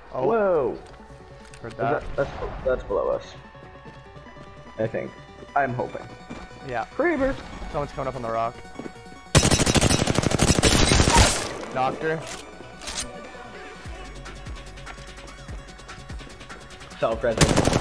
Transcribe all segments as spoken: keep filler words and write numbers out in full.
Oh. Whoa. Heard that. that. That's that's below us. I think. I'm hoping. Yeah. Creeper. Someone's coming up on the rock. Knocked her. Self-resident.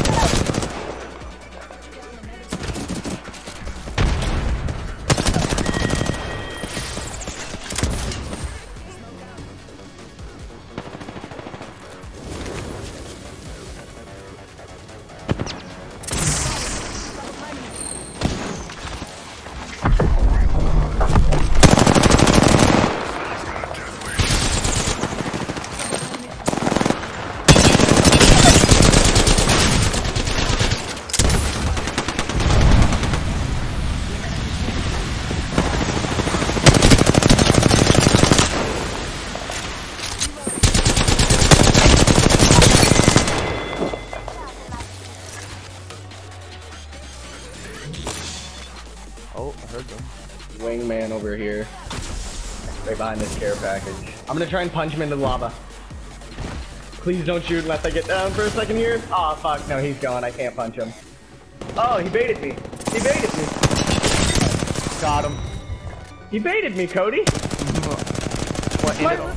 Oh, I heard them. Wingman over here. Right behind this care package. I'm gonna try and punch him into the lava. Please don't shoot unless I get down for a second here. Aw, oh, fuck. No, he's gone. I can't punch him. Oh, he baited me. He baited me. Got him. He baited me, Cody. What? What?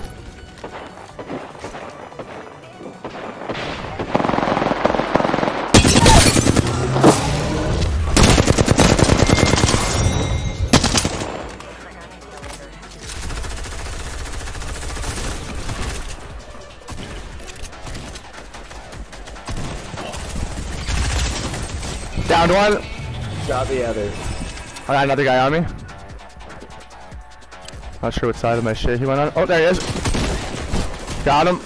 Downed one. Got the other. I got another guy on me. Not sure what side of my shit he went on. Oh, there he is. Got him.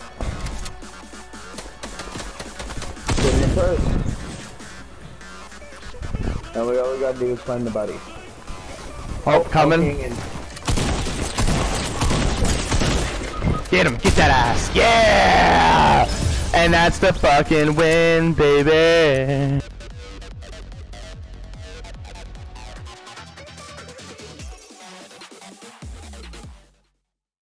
Getting him first. Now we all we gotta do is find the buddy. Oh, coming. And Get him. Get that ass. Yeah! And that's the fucking win, baby.